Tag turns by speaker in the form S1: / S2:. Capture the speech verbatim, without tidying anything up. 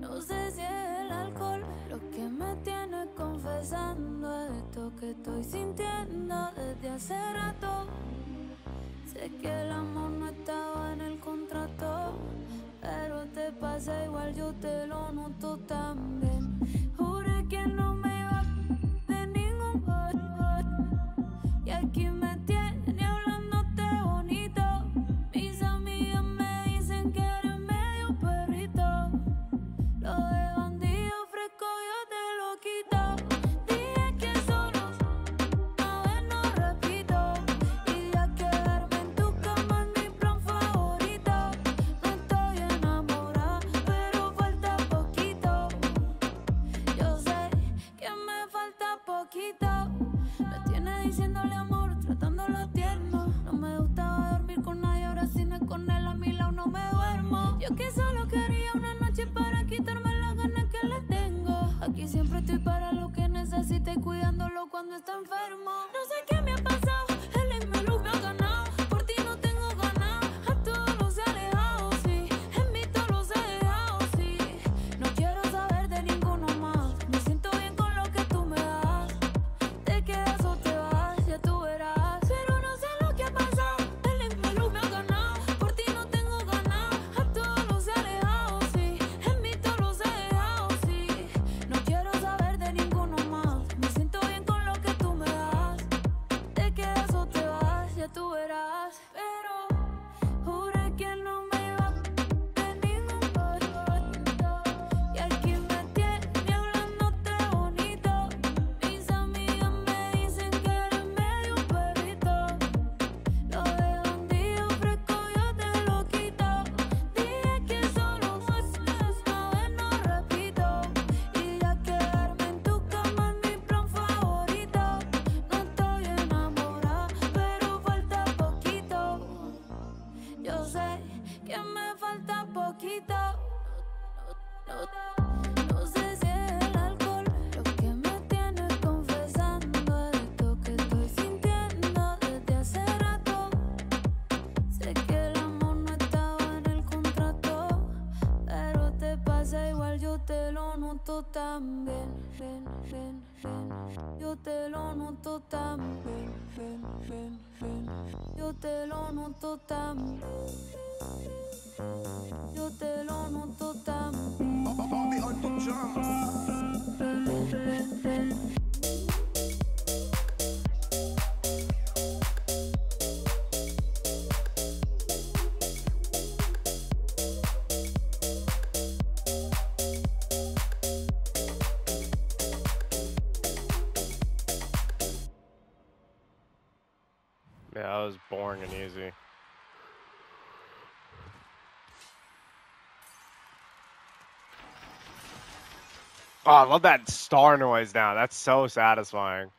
S1: No sé si es el alcohol lo que me tiene confesando esto que estoy sintiendo desde hace rato. Sé que el amor no estaba en el contrato, pero te pasa igual, yo te lo noto también. Juré que no me iba de ningún modo, y aquí me tiene hablándote bonito. Mis amigas me dicen que eres medio perrito. Lo de bandido fresco yo te lo quito. Dije que solo una vez no repito, y ya quedarme en tu cama es mi plan favorito. No estoy enamorada, pero falta poquito. Yo sé que me falta poquito. Me tiene diciéndole amor, tratándolo tierno. No me gustaba dormir con nadie, ahora si no es con él a mi lado no me duermo. Yo que solo quería una noche para quitarme las ganas que le tengo. Aquí siempre estoy para lo que necesite, cuidándolo cuando está enfermo. No sé qué me ha pasado, él en mi luz me ha ganado. Por ti no tengo ganas, a todos los he alejado, sí. En mí todos los he dejado, sí. No quiero saber de ninguno más. Me siento bien con lo que tú me das. Te quedas o te vas, ya tú verás. Pero no sé lo que ha pasado, él en mi luz me ha ganado. Por ti no tengo ganas, a todos los he alejado, sí. En mí todos los he dejado, sí. No quiero saber de ninguno más. Me siento bien con lo que tú me das. Te quedas o te vas, ya tú verás. Pero juré que no me iba de ningún modo, y aquí me tiene hablándote bonito. Mis amigas me dicen que eres medio perrito. Lo de bandido fresco yo te lo quito. Dije que solo una vez no repito, y ya quedarme en tu cama es mi plan favorito. No estoy enamorada, pero falta poquito. Yo sé que me falta poquito. No, no sé si es el alcohol lo que me tiene confesando esto que estoy sintiendo desde hace rato. Sé que el amor no estaba en el contrato, pero te pasa igual, yo te lo noto también. Ven, ven, ven. Yo te lo noto también. Ven, ven, ven. Yo te lo noto también. Yo te lo noto también.
S2: Bobby on the drums.
S1: Ven, ven, ven.
S3: Yeah, that was boring and easy. Oh, I love that star noise now. That's so satisfying.